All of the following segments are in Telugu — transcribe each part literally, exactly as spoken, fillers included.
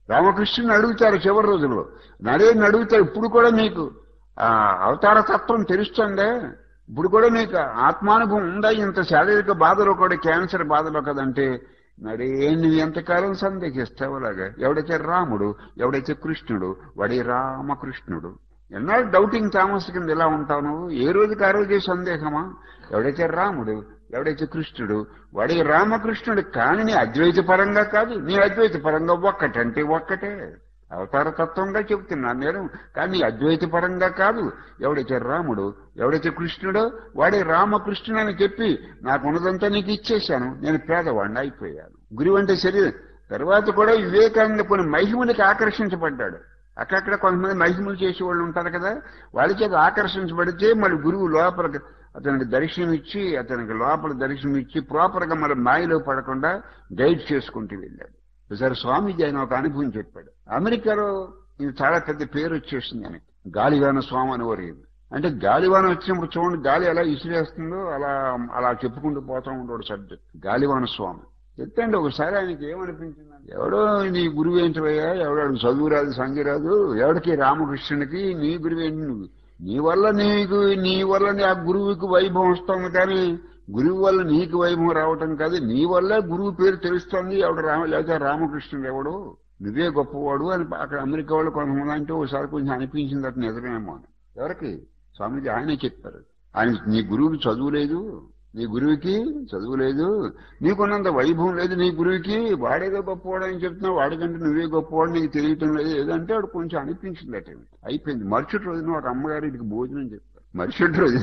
రామకృష్ణుని అడుగుతారు చివరి రోజుల్లో, నరేని అడుగుతారు, ఇప్పుడు కూడా నీకు ఆ అవతార తత్వం తెలుస్తుందే, ఇప్పుడు కూడా నీకు ఆత్మానుభవం ఉందా, ఇంత శారీరక బాధలో కూడా, క్యాన్సర్ బాధలో కదంటే, మరి నువ్వు ఎంతకాలం సందేహిస్తావు అలాగా? ఎవడైతే రాముడు, ఎవడైతే కృష్ణుడు, వాడే రామకృష్ణుడు. ఎన్నాళ్ళు డౌటింగ్ థామస్ కింద ఎలా ఉంటావు నువ్వు? ఏ రోజుకి ఆ రోజే సందేహమా? ఎవడైతే రాముడు, ఎవడైతే కృష్ణుడు, వాడే రామకృష్ణుడు. కానీ నీ అద్వైత పరంగా కాదు, నీ అద్వైత పరంగా ఒక్కటంటే ఒక్కటే అవతార తత్వంగా చెబుతున్నాను నేను. కానీ అద్వైత పరంగా కాదు. ఎవడైతే రాముడు, ఎవడైతే కృష్ణుడో వాడే రామకృష్ణుడు అని చెప్పి నాకు ఉన్నదంతా నీకు ఇచ్చేశాను, నేను పేదవాడిని అయిపోయాను. గురువు అంటే శరీరం. తర్వాత కూడా వివేకానంద కొన్ని మహిమలకి ఆకర్షించబడ్డాడు. అక్కడక్కడ కొంతమంది మహిమలు చేసేవాళ్ళు ఉంటారు కదా, వాళ్ళ చేత ఆకర్షించబడితే మళ్ళీ గురువు లోపలికి అతనికి దర్శనం ఇచ్చి, అతనికి లోపల దర్శనం ఇచ్చి ప్రాపర్ గా మళ్ళీ మాయలో పడకుండా గైడ్ చేసుకుంటూ వెళ్ళాడు. ఒకసారి స్వామీజీ ఆయన ఒక అనుభవం చెప్పాడు. అమెరికాలో ఇది చాలా పెద్ద పేరు వచ్చేసింది అని, గాలివాన స్వామి అనేవారు. అంటే గాలివాన వచ్చినప్పుడు చూడండి, గాలి ఎలా ఇసిరేస్తుందో అలా అలా చెప్పుకుంటూ పోతా ఉంటాడు సబ్జెక్ట్. గాలివాన స్వామి చెప్తాండి. ఒకసారి ఆయనకి ఏమనిపించింది, ఎవడో నీ గురువు ఏంటివయ్యా, ఎవడాడు చదువు రాదు సంఖ్య రాదు, ఎవడికి రామకృష్ణునికి నీ గురువు ఏంటి, నువ్వు నీ వల్ల నీకు నీ వల్ల ఆ గురువుకి వైభవం వస్తుంది, కానీ గురువు వల్ల నీకు వైభవం రావటం కాదు, నీ వల్ల గురువు పేరు తెలుస్తోంది. ఎవడు రామ లేకపోతే రామకృష్ణుడు ఎవడు, నువ్వే గొప్పవాడు అని అక్కడ అమెరికా వాళ్ళు కొంతమంది అంటే ఒకసారి కొంచెం అనిపించింది అతను నిజమేమో అని. ఎవరికి? స్వామీజీ ఆయనే చెప్పారు. ఆయన నీ గురువుకి చదువు లేదు, నీ గురువుకి చదువు లేదు, నీకున్నంత వైభవం లేదు నీ గురువుకి, వాడేదో గొప్పవాడు అని చెప్తున్నావు, వాడికంటే నువ్వే గొప్పవాడు నీకు తెలియటం లేదు ఏదంటే వాడు కొంచెం అనిపించింది అట. అయిపోయింది. మరుసటి రోజున వాడు అమ్మగారు ఇంటికి భోజనం చెప్పారు. మరుసటి రోజు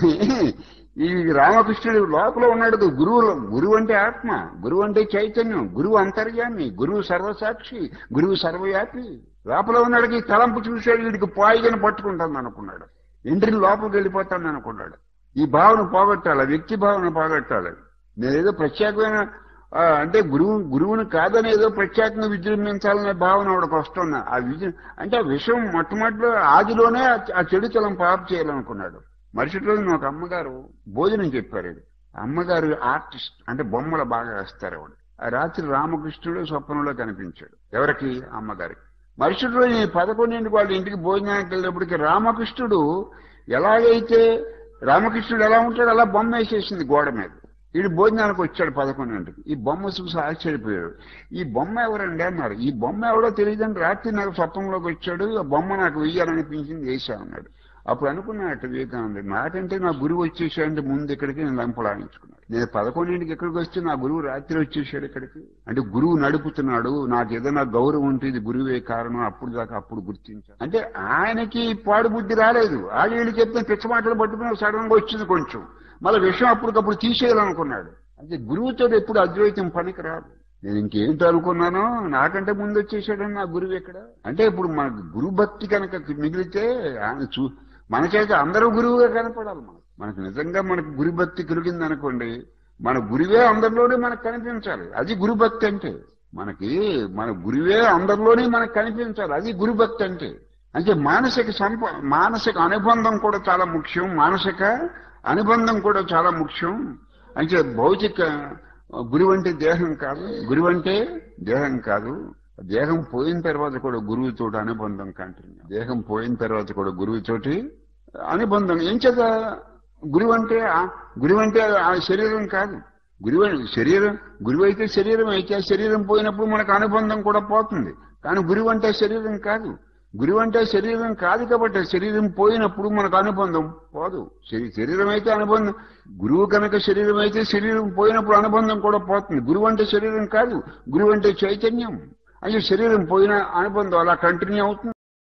ఈ రామకృష్ణుడు లోపల ఉన్నాడు. గురువు గురువు అంటే ఆత్మ, గురువు అంటే చైతన్యం, గురువు అంతర్యామి, గురువు సర్వసాక్షి, గురువు సర్వవ్యాపి. లోపల ఉన్నాడికి తలంపు చూశాడు, వీడికి పాయిగని పట్టుకుంటాను అనుకున్నాడు, ఇంటిని లోపలికి వెళ్ళిపోతాను అనుకున్నాడు. ఈ భావన పోగొట్టాలి, వ్యక్తి భావన పోగొట్టాలి. నేనేదో ప్రత్యేకమైన అంటే గురువు గురువుని కాదని ఏదో ప్రత్యేకంగా విజృంభించాలనే భావన ఆవిడకు వస్తున్నా. ఆ విజృ అంటే ఆ విషయం మొట్టమొదటిలో ఆదిలోనే ఆ చెడుతలం పాపు చేయాలనుకున్నాడు. మరుసటి రోజు ఒక అమ్మగారు భోజనం చెప్పారు. అమ్మగారు ఆర్టిస్ట్, అంటే బొమ్మలు బాగా వేస్తారు ఆవిడ. ఆ రాత్రి రామకృష్ణుడు స్వప్నంలో కనిపించాడు. ఎవరికి? అమ్మగారికి. మరుసటి రోజు పదకొండింటికి వాళ్ళ ఇంటికి భోజనానికి వెళ్ళినప్పటికీ రామకృష్ణుడు ఎలాగైతే రామకృష్ణుడు ఎలా ఉంటాడు అలా బొమ్మ వేసేసింది గోడ మీద. వీడు భోజనానికి వచ్చాడు పదకొండింటికి. ఈ బొమ్మ చూసి ఆశ్చర్యపోయాడు. ఈ బొమ్మ ఎవరండి అన్నారు. ఈ బొమ్మ ఎవడో తెలియదని రాత్రి నాకు స్వప్నంలోకి వచ్చాడు, ఆ బొమ్మ నాకు వెయ్యాలనిపించింది, వేసా అన్నాడు. అప్పుడు అనుకున్నాడు వివేకానంద, నాకంటే నా గురువు వచ్చేసాడంటే ముందు ఇక్కడికి నేను లంపలాడించుకున్నాను. నేను పదకొండింటికి ఎక్కడికి వస్తే నా గురువు రాత్రి వచ్చేసాడు ఇక్కడికి. అంటే గురువు నడుపుతున్నాడు, నాకు ఏదైనా గౌరవం ఉంటుంది, గురువే కారణం, అప్పుడు దాకా అప్పుడు గుర్తించాను. అంటే ఆయనకి పాడు బుద్ధి రాలేదు. ఆడి వీళ్ళు చెప్తే పిచ్చ మాటలు పట్టుకుని సడన్ గా వచ్చింది కొంచెం, మళ్ళీ విషయం అప్పటికప్పుడు తీసేయాలనుకున్నాడు. అంటే గురువుతో ఎప్పుడు అద్వైతం పనికి రాదు. నేను ఇంకేంటో అనుకున్నానో, నాకంటే ముందు వచ్చేసాడని నా గురువు ఎక్కడ. అంటే ఇప్పుడు మనకు గురు భక్తి కనుక మిగిలితే ఆయన చూ మనకైతే అందరూ గురువుగా కనపడాలి. మనకు మనకు నిజంగా మనకు గురు భక్తి కలిగింది అనుకోండి, మన గురువే అందరిలోనే మనకు కనిపించాలి. అది గురుభక్తి అంటే. మనకి మన గురువే అందరిలోనే మనకు కనిపించాలి, అది గురుభక్తి అంటే. అంటే మానసిక సంప మానసిక అనుబంధం కూడా చాలా ముఖ్యం, మానసిక అనుబంధం కూడా చాలా ముఖ్యం. అంటే భౌతిక గురువు అంటే దేహం కాదు, గురువు అంటే దేహం కాదు. దేహం పోయిన తర్వాత కూడా గురువుతో అనుబంధం కంటిన్యూ. దేహం పోయిన తర్వాత కూడా గురువుతోటి అనుబంధం. ఏం చేత గురువు అంటే గురువు అంటే ఆ శరీరం కాదు. గురువు శరీరం గురువు అయితే శరీరం అయితే ఆ శరీరం పోయినప్పుడు మనకు అనుబంధం కూడా పోతుంది. కానీ గురువు అంటే శరీరం కాదు. గురువు అంటే శరీరం కాదు కాబట్టి శరీరం పోయినప్పుడు మనకు అనుబంధం పోదు. శరీరం అయితే అనుబంధం, గురువు కనుక శరీరం అయితే శరీరం పోయినప్పుడు అనుబంధం కూడా పోతుంది. గురువు అంటే శరీరం కాదు, గురువు అంటే చైతన్యం. అంటే శరీరం పోయిన అనుబంధం అలా కంటిన్యూ అవుతుంది.